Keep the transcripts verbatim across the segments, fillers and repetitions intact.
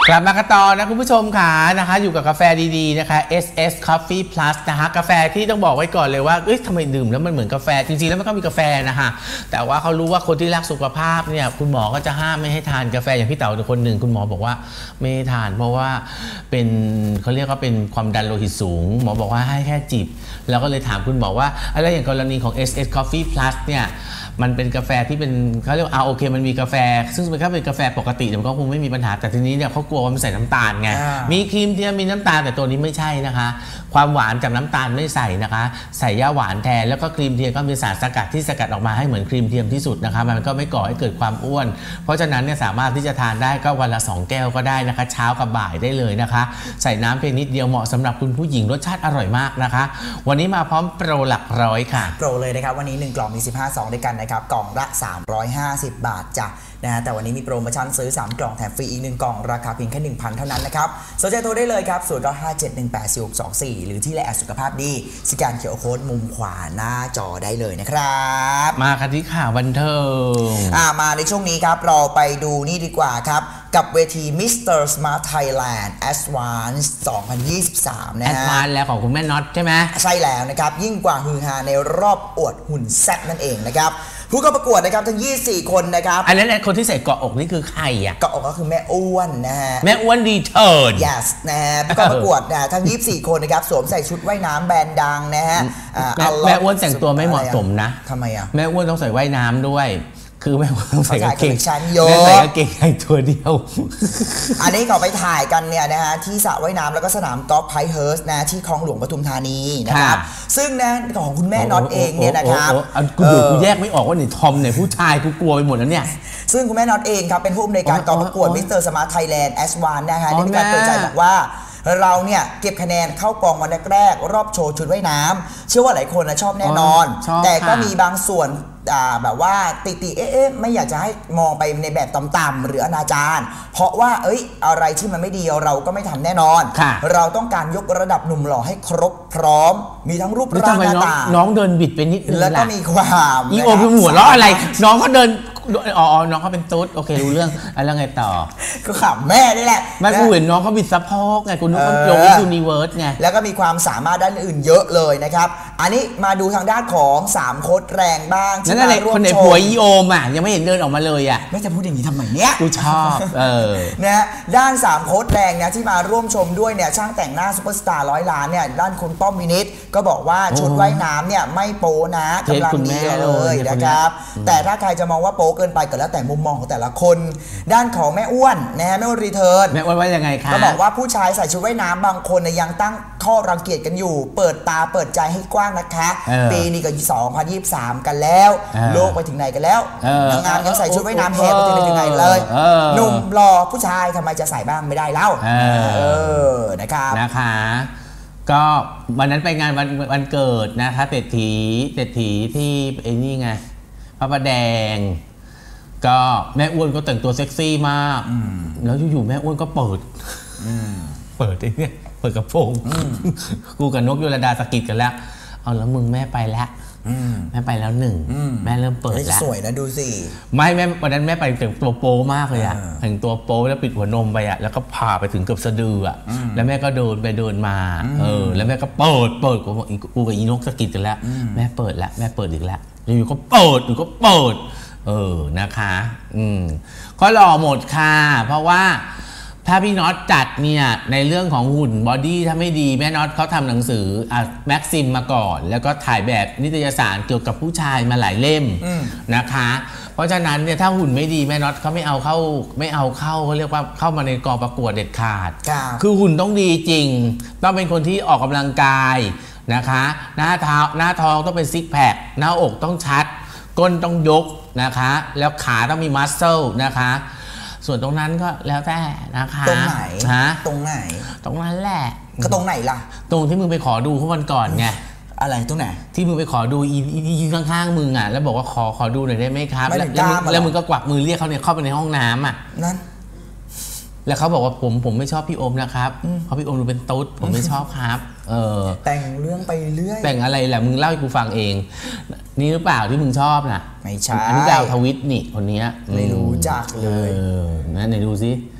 กลับมากันต่อนะคุณผู้ชมค่ะนะคะอยู่กับกาแฟดีๆนะคะ เอส เอส Coffee Plus นะคะกาแฟที่ต้องบอกไว้ก่อนเลยว่าเอ้ยทำไมดื่มแล้วมันเหมือนกาแฟจริงๆแล้วมันก็มีกาแฟนะคะแต่ว่าเขารู้ว่าคนที่รักสุขภาพเนี่ยคุณหมอก็จะห้ามไม่ให้ทานกาแฟอย่างพี่เต๋าคนหนึ่งคุณหมอบอกว่าไม่ให้ทานเพราะว่าเป็นเขาเรียกว่าเป็นความดันโลหิตสูงหมอบอกว่าให้แค่จิบแล้วก็เลยถามคุณหมอว่าอะไรอย่างกรณีของ เอส เอส Coffee Plus เนี่ยมันเป็นกาแฟที่เป็นเขาเรียกอ่าโอเคมันมีกาแฟซึ่งมันก็เป็นกาแฟปกติมันก็คงไม่มีปัญหาแต่ทีนี้เนี่ยเขากลัวว่ามันใส่น้ำตาลไงมีครีมเทียมมีน้ำตาลแต่ตัวนี้ไม่ใช่นะคะความหวานจากน้ำตาลไม่ใส่นะคะใส่ย่าหวานแทนแล้วก็ครีมเทียมก็มีสารสกัดที่สกัดออกมาให้เหมือนครีมเทียมที่สุดนะคะมันก็ไม่ก่อให้เกิดความอ้วนเพราะฉะนั้นเนี่ยสามารถที่จะทานได้ก็วันละสองแก้วก็ได้นะคะเช้ากับบ่ายได้เลยนะคะใส่น้ำเพียงนิดเดียวเหมาะสำหรับคุณผู้หญิงรสชาติอร่อยมากนะคะวันนี้มาพร้อมโปรหลักร้อยค่ะโปรเลยนะครับวันนี้หนึ่งกล่องมีสิบห้าซองด้วยกันนะครับกล่องละสามร้อยห้าสิบบาทจ้ะนะฮะแต่วันนี้มีโปรโมชั่นซื้อสามกล่องแถมฟรีอีกหนึ่งกล่องราคาเพียงแค่ หนึ่งพัน เท่านั้นนะครับสนใจโทรได้เลยครับศูนย์ เก้า ห้า เจ็ด หนึ่ง แปด สี่ หก สอง สี่หรือที่ไลน์แอดสุขภาพดีสแกน คิว อาร์ Code มุมขวาหน้าจอได้เลยนะครับมาคันที่ข่าวบันเทิงอ่ามาในช่วงนี้ครับเราไปดูนี่ดีกว่าครับกับเวที มิสเตอร์ Smart Thailand Advance สองพันยี่สิบสามนะฮะ Advance แล้วของคุณแม่น็อตใช่ไหมใช่แล้วนะครับยิ่งกว่าฮือฮาในรอบอวดหุ่นแซ่บนั่นเองนะครับผู้เข้าประกวดนะครับทั้งยี่สิบสี่คนนะครับอันนั้นคนที่ใส่เกาะอกนี่คือใครอ่ะเกาะอกก็คือแม่อ้วนนะฮะแม่อ้วนดีเทิร์น yes นะฮะผู้เข้าประกวดนะทั้งยี่สิบสี่คนนะครับสวมใส่ชุดว่ายน้ำแบรนด์ดังนะฮะแม่อ้วนแต่งตัวไม่เหมาะสมนะทำไมอ่ะแม่อ้วนต้องใส่ว่ายน้ำด้วยคือแม่ต้องใส่กางเกงแม่ใส่กางเกงในตัวเดียวอันนี้เขาไปถ่ายกันเนี่ยนะฮะที่สระว่ายน้ำแล้วก็สนามกอล์ฟไพเฮิร์สนะที่คลองหลวงปทุมธานีนะครับซึ่งนะของคุณแม่น็อตเองเนี่ยนะครับกูดูกูแยกไม่ออกว่าเนี่ยทอมเนี่ยผู้ชายกูกลัวไปหมดแล้วเนี่ยซึ่งคุณแม่น็อตเองครับเป็นผู้อำนวยการกองประกวดมิสเตอร์สมาร์ทไทยแลนด์แอสวานนะฮะได้มีการเปิดใจบอกว่าเราเนี่ยเก็บคะแนนเข้ากองวันแรกๆรอบโชว์ชุดว่ายน้ำเชื่อว่าหลายคนนะชอบแน่นอนแต่ก็มีบางส่วนแบบว่าติติเอ๊ะไม่อยากจะให้มองไปในแบบต่ำๆหรืออนาจารเพราะว่าเอ้ยอะไรที่มันไม่ดีเราก็ไม่ทำแน่นอนเราต้องการยกระดับหนุ่มหล่อให้ครบพร้อมมีทั้งรูปร่างหน้าตาน้องเดินบิดไปนิดนึงแล้วก็มีความอีโอเป็นหัวล้ออะไรน้องเขาเดินอ๋อน้องเขาเป็นตุ๊ดโอเครู้เรื่องอะไรไงต่อก็ขำแม่นี่แหละแม่กูเห็นน้องเขาบิดซับพอกไงคุณนึกว่าลงยูนิเวิร์สไงแล้วก็มีความสามารถด้านอื่นเยอะเลยนะครับอันนี้มาดูทางด้านของสามโค้ดแรงบ้างที่มาร่วมโชว์คนในผัวอีโอมอ่ะยังไม่เห็นเดินออกมาเลยอ่ะไม่จะพูดอย่างนี้ทำไมเนี้ยกูชอบเออนะด้านสามโค้ดแรงนะที่มาร่วมชมด้วยเนี่ยช่างแต่งหน้าซุปเปอร์สตาร์ร้อยล้านเนี่ยด้านคุณป้อมวินิตก็บอกว่าชุดว่ายน้ำเนี่ยไม่โป๊นะกำลังดีเลยนะครับแต่ถ้าใครจะมองว่าโป๊เกินไปก็แล้วแต่มุมมองของแต่ละคนด้านของแม่อ้วนนะฮะแม่อ้วนรีเทิร์นแม่อ้วนว่ายังไงคะก็บอกว่าผู้ชายใส่ชุดว่ายน้ำบางคนยังตั้งข้อรังเกียจกันอยู่เปิดตาเปิดใจให้กว้างนะคะปีนี้ก็สองพันยี่สิบสามกันแล้วโลกไปถึงไหนกันแล้วนางงามยังใส่ชุดว่ายน้ำแหกไปถึงไหนเลยหนุ่มรอผู้ชายทำไมจะใส่บ้างไม่ได้เล่าเออนะครับนะคะก็วันนั้นไปงานวันวันเกิดนะคะเศรษฐีเศรษฐีที่ไอ้นี่ไงพระประแดงก็แม่อ้วนก็แต่งตัวเซ็กซี่มากแล้วอยู่ๆแม่อ้วนก็เปิดเปิดไอ้นี่เปิดกระโปรงกูกับนกยุรดาสกิดกันแล้วเอาแล้วมึงแม่ไปแล้วแม่ไปแล้วหนึ่งแม่เริ่มเปิดแล้วสวยนะดูสิไม่แม่วันนั้นแม่ไปแต่งตัวโป๊มากเลยอะแต่งตัวโป๊แล้วปิดหัวนมไปอะแล้วก็พาไปถึงเกือบสะดืออะแล้วแม่ก็เดินไปเดินมาเออแล้วแม่ก็เปิดเปิดกูกูกับอีนกสกิดกันแล้วแม่เปิดแล้วแม่เปิดอีกแล้วอยู่ก็เปิดอยู่ก็เปิดเออนะคะอืมก็หล่อหมดค่ะเพราะว่าถ้าพี่น็อตจัดเนี่ยในเรื่องของหุ่นบอดี้ถ้าไม่ดีแม่น็อตเขาทำหนังสืออ่ะแม็กซิมมาก่อนแล้วก็ถ่ายแบบนิตยสารเกี่ยวกับผู้ชายมาหลายเล่มนะคะเพราะฉะนั้นเนี่ยถ้าหุ่นไม่ดีแม่น็อตเขาไม่เอาเข้าไม่เอาเข้าเขาเรียกว่าเข้ามาในกองประกวดเด็ดขาดคือหุ่นต้องดีจริงต้องเป็นคนที่ออกกำลังกายนะคะหน้าเท้าหน้าท้องต้องเป็นซิกแพคหน้าอกต้องชัดก้นต้องยกนะคะแล้วขาต้องมีมัสเซลนะคะส่วนตรงนั้นก็แล้วแต่นะคะตรงไหนฮะตรงไหนตรงนั้นแหละก็ตรงไหนล่ะตรงที่มึงไปขอดูเขาวันก่อนไงอะไรตรงไหนที่มึงไปขอดูอียืนข้างๆมึงอ่ะแล้วบอกว่าขอขอดูหน่อยได้ไหมครับแล้วมึงก็กวักมือเรียกเขาเนี่ยเข้าไปในห้องน้ำอ่ะนั่นแล้วเขาบอกว่าผมผมไม่ชอบพี่โอมนะครับเพราะพี่โอมดูเป็นตุ๊ดผมไม่ชอบครับเออแต่งเรื่องไปเรื่อยแต่งอะไรแหละมึงเล่าให้กูฟังเองนี่หรือเปล่าที่มึงชอบน่ะไม่ใช่อันนี้ดาวทวิตนี่คนนี้ไม่รู้จักเลยนะไหนดูซิค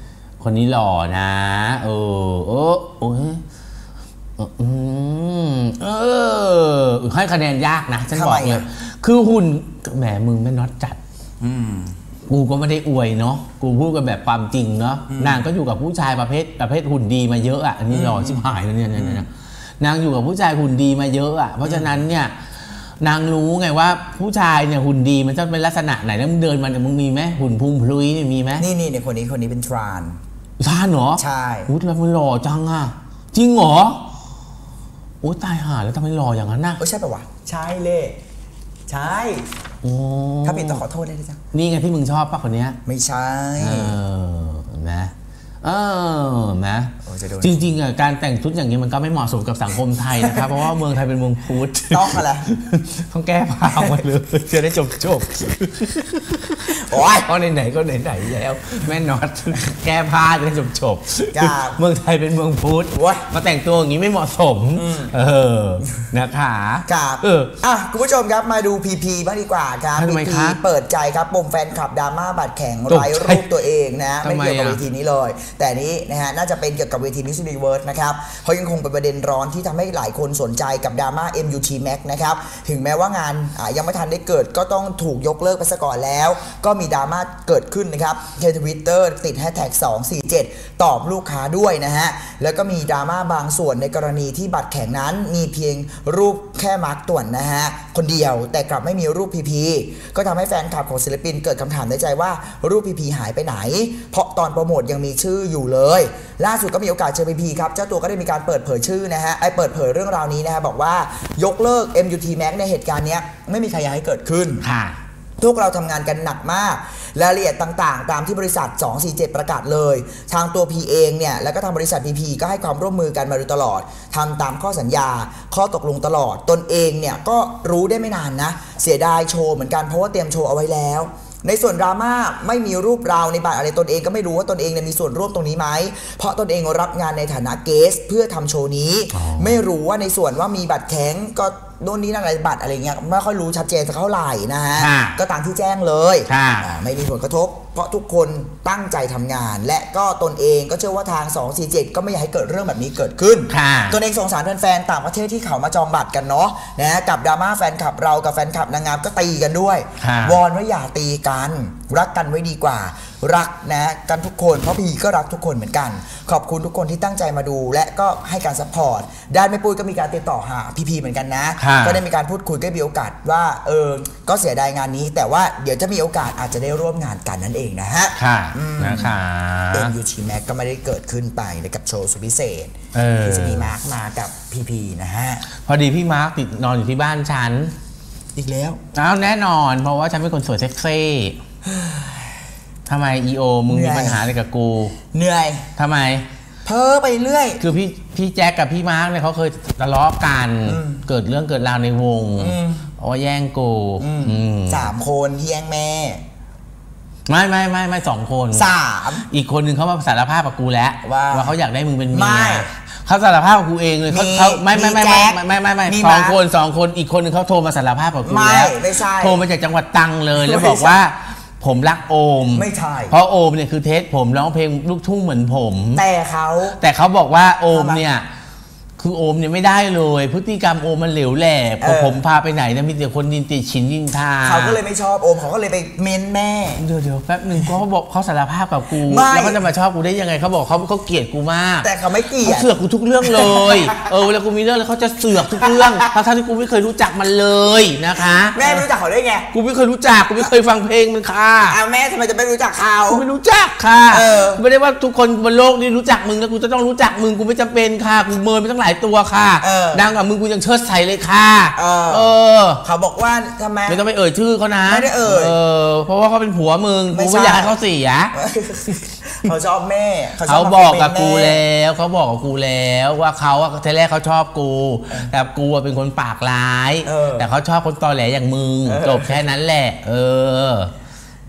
คนนี้หล่อนะเออเออโอ้ยอืมเออให้คะแนนยากนะฉันบอกเลยคือหุ่นแหมมึงไม่น็อตจัดกูก็ไม่ได้อวยเนาะกูพูดกันแบบความจริงเนาะนางก็อยู่กับผู้ชายประเภทประเภทหุ่นดีมาเยอะอ่ะอันนี้หล่อชิบหายแล้วเนี่ยเนี่ยนางอยู่กับผู้ชายหุ่นดีมาเยอะอ่ะเพราะฉะนั้นเนี่ยนางรู้ไงว่าผู้ชายเนี่ยหุ่นดีมันจะเป็นลักษณะไหนแล้วมึงเดินมันมึงมีไหมหุ่นพุ่งพลุยเนี่ยมีไหมนี่นี่ในคนนี้คนนี้เป็นทรานทรานเหรอใช่อุ้ยแล้วมันหล่อจังอ่ะจริงเหรอโอ้ตายห่าแล้วทำไมหล่ออย่างนั้นน่ะโอ้ใช่ป่ะวะใช่เลยใช่โอ้ถ้าผิดต้องขอโทษได้ไหมจ๊ะนี่ไงที่มึงชอบป่ะคนเนี้ยไม่ใช่เออนะเออนะจริงๆอ่ะการแต่งชุดอย่างนี้มันก็ไม่เหมาะสมกับสังคมไทยนะครับเพราะว่าเมืองไทยเป็นเมืองพุทธต้องอะไรต้องแก้ผ้ามาเลยจะได้จบจบโอ้ยเพราะไหนๆก็ไหนๆแล้วแม่น็อตแก้ผ้าจะได้จบจบเมืองไทยเป็นเมืองพุทธมาแต่งตัวอย่างนี้ไม่เหมาะสมเออนะคะครับเอออ่ะคุณผู้ชมครับมาดูพีพีบ้างดีกว่าครับพีพีเปิดใจครับปมแฟนคลับดราม่าบัตรแข่งไร้รูปตัวเองนะไม่เกี่ยวกับเวทีนี้เลยแต่นี้นะฮะน่าจะเป็นเกี่ยวกับเวที Miss Universe นะครับเพราะยังคงเป็นประเด็นร้อนที่ทำให้หลายคนสนใจกับดราม่า เอ็ม ยู ที Max นะครับถึงแม้ว่างานยังไม่ทันได้เกิดก็ต้องถูกยกเลิกไปซะก่อนแล้วก็มีดราม่าเกิดขึ้นนะครับใน Twitter ติดแฮชแท็กสองสี่เจ็ดตอบลูกค้าด้วยนะฮะแล้วก็มีดราม่าบางส่วนในกรณีที่บัตรแข่งนั้นมีเพียงรูปแค่มาร์คต่วนนะฮะคนเดียวแต่กลับไม่มีรูปพีพีก็ทำให้แฟนคลับของศิลปินเกิดคำถามในใจว่ารูปพีพีหายไปไหนเพราะตอนโปรโมทยังมีชื่ออยู่เลยล่าสุดก็มีโอกาสเจอพีพีครับเจ้าตัวก็ได้มีการเปิดเผยชื่อนะฮะไอเปิดเผยเรื่องราวนี้นะฮะบอกว่ายกเลิก เอ็ม ยู ที Max ในเหตุการณ์นี้ไม่มีใครอยากให้เกิดขึ้นทุกเราทำงานกันหนักมากรายละเอียดต่างๆตามที่บริษัทสองสี่เจ็ดประกาศเลยทางตัวพีเองเนี่ยแล้วก็ทางบริษัท พี พี ก็ให้ความร่วมมือกันมาโดยตลอดทำตามข้อสัญญาข้อตกลงตลอดตนเองเนี่ยก็รู้ได้ไม่นานนะเสียดายโชว์เหมือนกันเพราะว่าเตรียมโชว์เอาไว้แล้วในส่วนดราม่าไม่มีรูปเราในบัตรอะไรตนเองก็ไม่รู้ว่าตนเองเนี่ยมีส่วนร่วมตรงนี้ไหมเพราะตนเองรับงานในฐานะเกสเพื่อทำโชว์นี้ไม่รู้ว่าในส่วนว่ามีบัตรแข็งก็โน่นนี้นั่นอะไรบัตรอะไรเงี้ยไม่ค่อยรู้ชัดเจนสักเท่าไหร่นะฮะก็ตามที่แจ้งเลยไม่มีผลกระทบเพราะทุกคนตั้งใจทำงานและก็ตนเองก็เชื่อว่าทางสองสี่เจ็ดก็ไม่อยากให้เกิดเรื่องแบบนี้เกิดขึ้นตนเองสงสารแฟนๆต่างประเทศที่เขามาจองบัตรกันเนาะนะกับดราม่าแฟนคลับเรากับแฟนคลับนางงามก็ตีกันด้วยวอนว่าอย่าตีกันรักกันไว้ดีกว่ารักนะกันทุกคนเพราะพีก็รักทุกคนเหมือนกันขอบคุณทุกคนที่ตั้งใจมาดูและก็ให้การซัพพอร์ตด้านแม่ปุ้ยก็มีการติดต่อหาพีพีเหมือนกันนะก็ได้มีการพูดคุยก็มีโอกาสว่าเออก็เสียดายงานนี้แต่ว่าเดี๋ยวจะมีโอกาสอาจจะได้ร่วมงานกันนั่นเองนะฮะค่ะนะคะเอ็ม ยู ที Max ก็ไม่ได้เกิดขึ้นไปในกับโชว์สุดพิเศษที่จะมีมาร์คมากับพีพีนะฮะพอดีพี่มาร์คติดนอนอยู่ที่บ้านฉันอีกแล้วอ้าวแน่นอนเพราะว่าฉันเป็นคนสวยเซ็กซี่ทำไม อี โอ มึงมีปัญหาอะไรกับกูเหนื่อยทำไมเพ้อไปเรื่อยคือพี่พี่แจ็คกับพี่มาร์คเนี่ยเขาเคยทะเลาะกันเกิดเรื่องเกิดราวในวงเพราะว่าแย่งกูสามคนที่แย่งแม่ไม่ไม่ไม่ไม่สองคนสามอีกคนหนึ่งเขามาสารภาพกับกูแล้วว่าเขาอยากได้มึงเป็นเมียเขาสารภาพกับกูเองเลยเขาเขาไม่ไม่ไม่ไม่ไม่ไม่ไม่สองคนสองคนอีกคนหนึ่งเขาโทรมาสารภาพกับกูแล้วไม่ใช่โทรมาจากจังหวัดตรังเลยแล้วบอกว่าผมรักโอมไม่ใช่เพราะโอมเนี่ยคือเทสผมร้องเพลงลูกทุ่งเหมือนผมแต่เขาแต่เขาบอกว่าโอมเนี่ยคือโอมเนี่ยไม่ได้เลยพฤติกรรมโอมมันเหลวแหลกพอผมพาไปไหนนะมีแต่คนดินติฉินดินทาเขาก็เลยไม่ชอบโอมเขาก็เลยไปเมนแม่เดี๋ยวเดี๋ยวแป๊บหนึ่งเขาบอกเขาสารภาพกับกูแล้วเขาจะมาชอบกูได้ยังไงเขาบอกเขาเขาเกลียดกูมากแต่เขาไม่เกลียดเขาเสือกกูทุกเรื่องเลยเออเวลากูมีเรื่องแล้วเขาจะเสือกทุกเรื่องทั้งที่กูไม่เคยรู้จักมันเลยนะคะแม่ไม่รู้จักเขาได้ไงกูไม่เคยรู้จักกูไม่เคยฟังเพลงมันค่ะอ้าวแม่ทำไมจะไม่รู้จักเขากูไม่รู้จักค่ะไม่ได้ว่าทุกคนบนโลกนี้รู้จักมึงแล้วกูจะต้องรู้จักมึงกูไม่จำเป็นค่ะกูเมินไปตั้งหลายตัวค่ะดังกว่ามึงกูยังเชิดใส่เลยค่ะเออเขาบอกว่าทำไมไม่ต้องไปเอ่ยชื่อเขานะไม่ได้เอ่ยเออเพราะว่าเขาเป็นผัวมึงกูไม่อยากให้เขาเสียเขาชอบแม่เขาบอกกับกูแล้วเขาบอกกับกูแล้วว่าเขาอะทีแรกเขาชอบกูแต่กูเป็นคนปากร้ายแต่เขาชอบคนตอแหลอย่างมึงจบแค่นั้นแหละเออ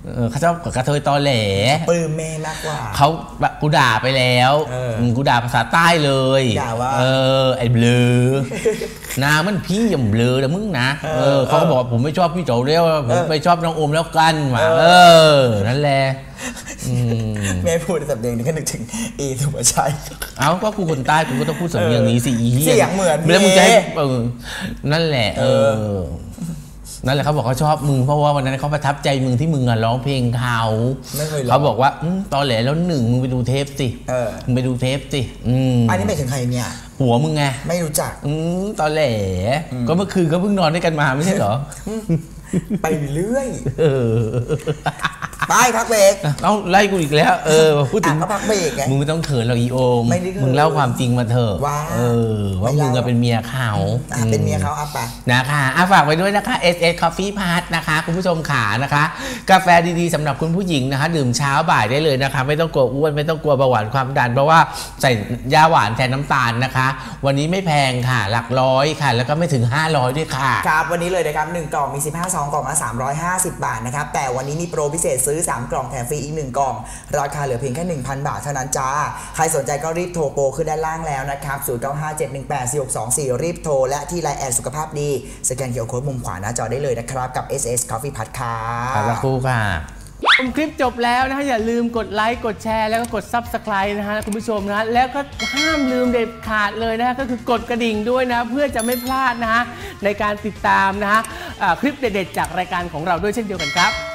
เออเขาชอบกระเทยตอแหลปลื้มแม่มากกว่าเขาแบบกูด่าไปแล้วกูด่าภาษาใต้เลยด่าว่าเออไอ้เบลอนางมันพี่อย่าเบลอนะมึงนะเออเขาก็บอกผมไม่ชอบพี่โจเรียวผมไม่ชอบน้องโอมแล้วกันว่ะเออนั่นแหละแม่พูดสำเนียงนี้ก็นึกถึงเอสุภาชัยเอ้าก็กูคนใต้กูก็ต้องพูดสำเนียงนี้สิอีเสียงเหมือนแล้วมึงจะให้นั่นแหละเออนั่นแหละเขาบอกเขาชอบมึงเพราะว่าวันนั้นเขาประทับใจมึงที่มึงร้องเพลงเขาเขาบอกว่าตอนแหลแล้วหนึ่งมึงไปดูเทปสิมึงไปดูเทปสิอันนี้หมายถึงใครเนี่ยหัวมึงไงไม่รู้จักตอนแหลก็เมื่อคืนก็เพิ่งนอนด้วยกันมาไม่ใช่เหรอไปเรื่อยไปพักเบรกต้องไล่กูอีกแล้วเออพูดถึงก็พักเบรกไงมึงไม่ต้องเขินหรอกอีโอมมึงเล่าความจริงมาเถอะว่าเออว่ามึงเป็นเมียเขาเป็นเมียเขาอ่ะไปนะคะอ่ะฝากไว้ด้วยนะคะ เอส เอส Coffee Plus นะคะคุณผู้ชมขานะคะกาแฟดีๆสำหรับคุณผู้หญิงนะคะดื่มเช้าบ่ายได้เลยนะคะไม่ต้องกลัวอ้วนไม่ต้องกลัวเบาหวานความดันเพราะว่าใส่ยาหวานแทนน้ำตาลนะคะวันนี้ไม่แพงค่ะหลักร้อยค่ะแล้วก็ไม่ถึงห้าร้อยด้วยค่ะครับวันนี้เลยนะครับหนึ่งกล่องมีสิบห้าซองกล่องละสามร้อยห้าสิบบาทนะครับแต่วันนี้มีโปรพิเศษซื้อสามกล่องแถมฟรีอีกหนึ่งกล่องราคาเหลือเพียงแค่ หนึ่งพัน บาทเท่านั้นจ้าใครสนใจก็รีบโทรโปรขึ้นด้านล่างแล้วนะครับศูนย์ เก้า ห้า เจ็ด หนึ่ง แปด สี่ หก สอง สี่รีบโทรและที่ไลน์แอดสุขภาพดีสแกน คิว อาร์ Code มุมขวาหน้าจอได้เลยนะครับกับ เอส เอส Coffee Plus ครับขอบคุณค่ะชมคลิปจบแล้วนะฮะอย่าลืมกดไลค์กดแชร์แล้วก็กด ซับสไครบ์ นะฮะคุณผู้ชมนะแล้วก็ห้ามลืมเด็ดขาดเลยนะฮะก็คือกดกระดิ่งด้วยนะเพื่อจะไม่พลาดนะฮะในการติดตามนะฮะคลิปเด็ดๆจากรายการของเราด้วยเช่นเดียวกันครับ